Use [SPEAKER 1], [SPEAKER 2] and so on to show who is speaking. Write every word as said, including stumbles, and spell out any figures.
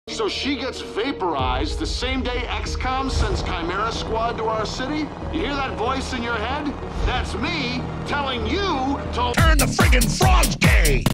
[SPEAKER 1] So she gets vaporized the same day X COM sends Chimera Squad to our city? You hear that voice in your head? That's me telling you to turn the friggin' frogs gay!